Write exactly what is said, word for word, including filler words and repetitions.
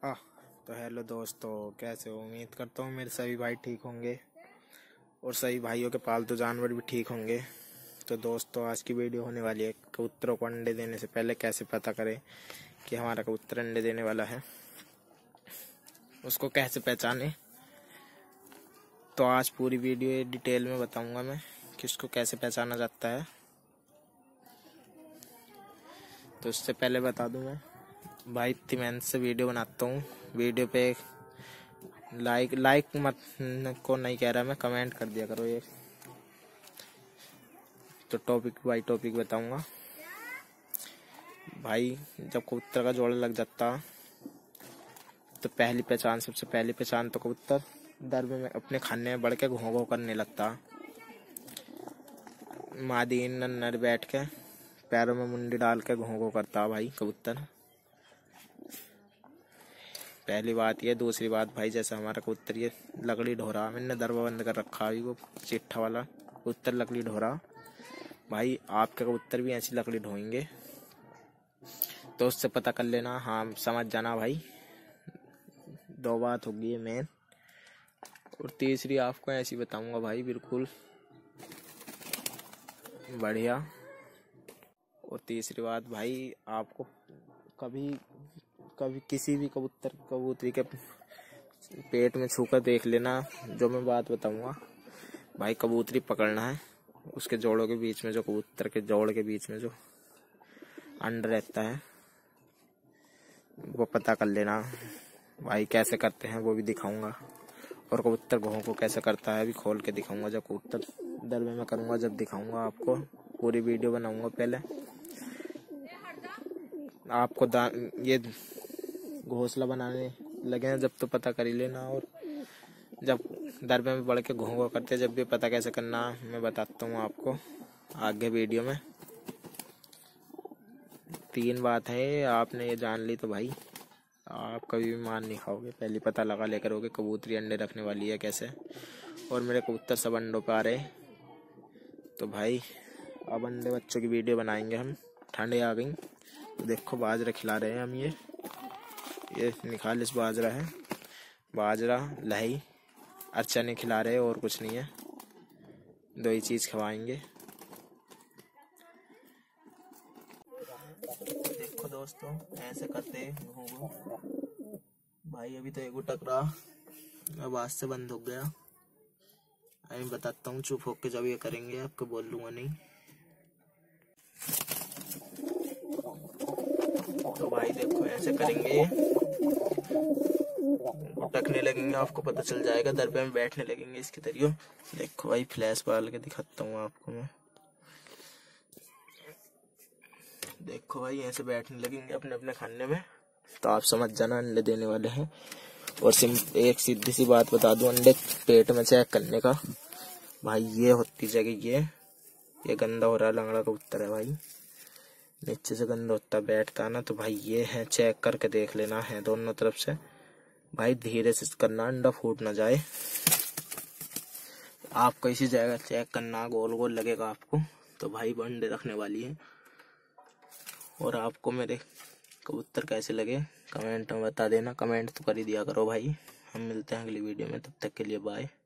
आह तो हेलो दोस्तों, कैसे हो? उम्मीद करता हूँ मेरे सभी भाई ठीक होंगे और सभी भाइयों के पालतू जानवर भी ठीक होंगे। तो दोस्तों, आज की वीडियो होने वाली है कबूतरों को अंडे देने से पहले कैसे पता करें कि हमारा कबूतर अंडे देने वाला है, उसको कैसे पहचाने। तो आज पूरी वीडियो डिटेल में बताऊंगा मैं कि उसको कैसे पहचाना जाता है। तो उससे पहले बता दूं, मैं भाई इतनी मेहनत से वीडियो बनाता हूँ, वीडियो पे लाइक लाइक मत को नहीं कह रहा मैं, कमेंट कर दिया करो ये। तो टॉपिक बाई टॉपिक बताऊंगा भाई। जब कबूतर का जोड़ा लग जाता तो पहली पहचान, सबसे पहली पहचान तो कबूतर दरबे में अपने खाने में बढ़ के घों घों करने लगता। मादी नर बैठ के पैरों में मुंडी डाल के घों घों करता भाई कबूतर। पहली बात ये। दूसरी बात भाई, जैसे हमारा कबूतर ये लकड़ी ढोरा, मैंने दरबा बंद कर रखा अभी, वो चिट्ठा वाला कबूतर लकड़ी ढोरा। भाई आपके कबूतर भी ऐसी लकड़ी ढोएंगे तो उससे पता कर लेना, हाँ समझ जाना भाई। दो बात होगी मेन। और तीसरी आपको ऐसी बताऊंगा भाई, बिल्कुल बढ़िया। और तीसरी बात भाई, आपको कभी कभी किसी भी कबूतर कबूतरी के पेट में छूकर देख लेना जो मैं बात बताऊंगा भाई। कबूतरी पकड़ना है, उसके जोड़ों के बीच में, जो कबूतर के जोड़ के बीच में जो अंडा रहता है वो पता कर लेना भाई। कैसे करते हैं वो भी दिखाऊंगा, और कबूतर घों को कैसे करता है भी खोल के दिखाऊंगा। जब कबूतर दरबे में करूंगा जब दिखाऊंगा आपको, पूरी वीडियो बनाऊंगा। पहले आपको ये घोंसला बनाने लगे हैं जब तो पता कर ही लेना, और जब दरबे में बढ़ के घों घों करते जब भी पता कैसे करना मैं बताता हूँ आपको आगे वीडियो में। तीन बात है, आपने ये जान ली तो भाई आप कभी भी मान नहीं खाओगे। पहले पता लगा लेकर होगे कबूतरी अंडे रखने वाली है कैसे। और मेरे कबूतर सब अंडों पे आ रहे, तो भाई अब अंडे बच्चों की वीडियो बनाएंगे हम। ठंड आ गई, देखो बाजरा खिला रहे हैं हम। ये ये निखालिस बाजरा है, बाजरा लही और चने खिला रहे हैं, और कुछ नहीं है। दो ही चीज खवाएंगे। देखो दोस्तों, ऐसे करते हैं भाई। अभी तो एक टकरा आवाज से बंद हो गया। अभी बताता हूँ, चुप होके जब ये करेंगे आपको बोल लूंगा नहीं। तो भाई देखो ऐसे करेंगे, टकने लगेंगे, आपको पता चल जाएगा। दरबे में बैठने लगेंगे इसके तरीके। देखो भाई फ्लैश बाल के दिखाता हूँ आपको मैं। देखो भाई ऐसे बैठने लगेंगे अपने अपने खाने में, तो आप समझ जाना अंडे देने वाले हैं। और सिम एक सीधी सी बात बता दूं, अंडे पेट में चेक करने का भाई, ये होती जगह ये ये गंदा हो रहा है, लंगड़ा कबूतर है भाई, नीचे से गंदा होता बैठता ना, तो भाई ये है चेक करके देख लेना है दोनों तरफ से भाई। धीरे से करना, अंडा फूट ना जाए। आपको इसी जगह चेक करना, गोल गोल लगेगा आपको तो भाई अंडे रखने वाली है। और आपको मेरे कबूतर कैसे लगे कमेंट में बता देना। कमेंट तो कर ही दिया करो भाई। हम मिलते हैं अगली वीडियो में, तब तक के लिए बाय।